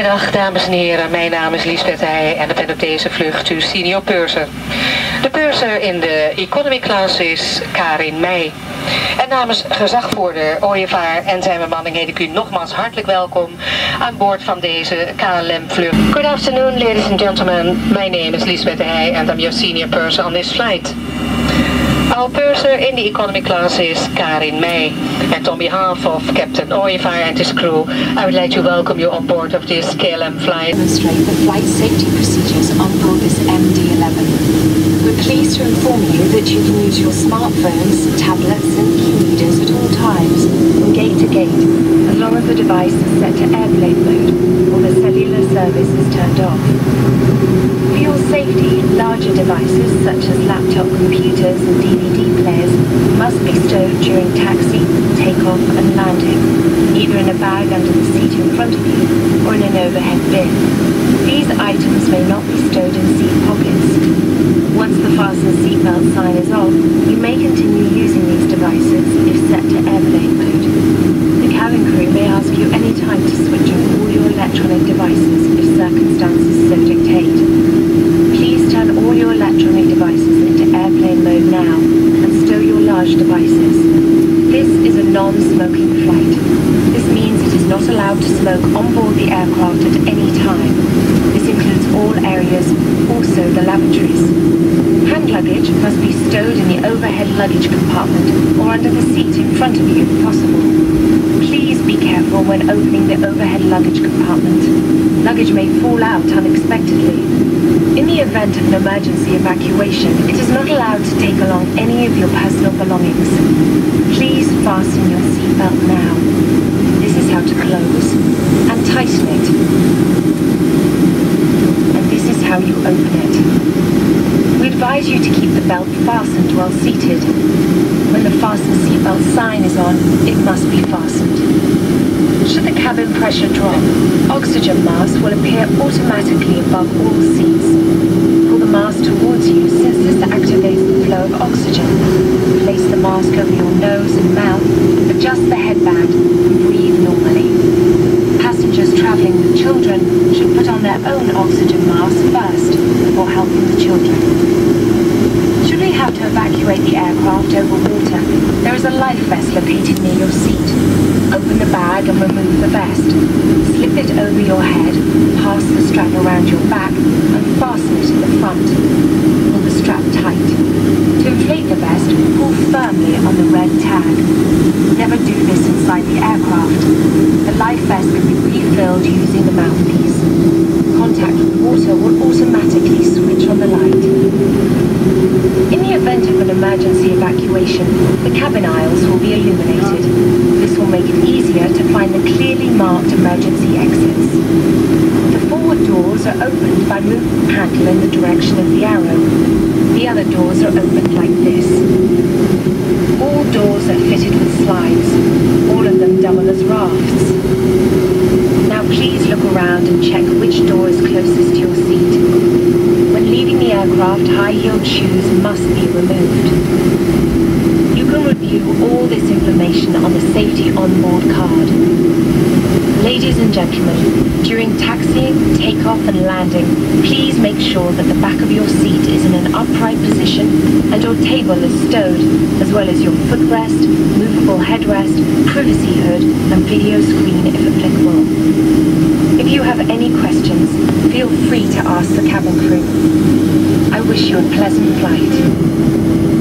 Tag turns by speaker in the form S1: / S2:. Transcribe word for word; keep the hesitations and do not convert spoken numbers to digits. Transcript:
S1: Goedemiddag dames en heren, mijn naam is Liesbeth Heij en ik ben op deze vlucht uw senior purser. De purser in de economy class is Karin Meij. En namens gezagvoerder Ooievaar en zijn bemanning heet ik u nogmaals hartelijk welkom aan boord van deze K L M-vlucht. Good afternoon ladies and gentlemen, my name is Liesbeth Heij and I'm your senior purser on this flight. Our purser in the economy class is Karin Meij, and on behalf of Captain Ooievaar and his crew, I would like to welcome you on board of this K L M flight.
S2: Demonstrate the flight safety procedures on board this M D eleven. We're pleased to inform you that you can use your smartphones, tablets and e-readers at all times, from gate to gate, as long as the device is set to airplane mode or the cellular service is turned off. For your safety, larger devices such as laptop computers and D V D players must be stowed during taxi, takeoff and landing, either in a bag under the seat in front of you or in an overhead bin. These items may not be stowed in seat pockets. Once the fasten seatbelt sign is off, you may continue using these devices if set to airplane mode. The cabin crew may ask you any time to switch off all your electronic devices if circumstances so dictate. Please turn all your electronic devices into airplane mode now and stow your large devices. This is a non-smoking flight. This means it is not allowed to smoke on board the aircraft at any time. This includes all areas, also the lavatories. Hand luggage must be stowed in the overhead luggage compartment or under the seat in front of you if possible. Please be careful when opening the overhead luggage compartment. Luggage may fall out unexpectedly. In the event of an emergency evacuation, it is not allowed to take along any of your personal belongings. Please fasten your seatbelt now. This is how to close and tighten it. And this is how you open it. We advise you to keep the belt fastened while seated. When the fasten seatbelt sign is on, it must be fastened. Should the cabin pressure drop, oxygen masks will appear automatically above all seats. Pull the mask towards you since this activates the flow of oxygen. Place the mask over your nose and mouth, adjust the headband, and breathe normally. Passengers travelling with children should put on their own oxygen mask first before helping the children. Should we have to evacuate the aircraft over water, there is a life vest located near your seat. Open the bag and remove the vest. Slip it over your head, pass the strap around your back and fasten it at the front. Pull the strap tight. To inflate the vest, pull firmly on the red tag. Never do this inside the aircraft. The life vest can be refilled using the mouthpiece. Contact with water will automatically switch on the light. In the event of an emergency evacuation, the cabin aisles will be illuminated. This will make it easier to find the clearly marked emergency exits. The forward doors are opened by moving the handle in the direction of the arrow. The other doors are opened like this. All doors are fitted with slides, all of them double as rafts. Now please look around and check which door is closest to your seat. When leaving the aircraft, high-heeled shoes must be removed. You can review all this information on the Safety On Board card. Ladies and gentlemen, during taxiing, takeoff and landing, please make sure that the back of your seat is in an upright position and your table is stowed, as well as your footrest, movable headrest, privacy hood and video screen if applicable. If you have any questions, feel free to ask the cabin crew. I wish you a pleasant flight.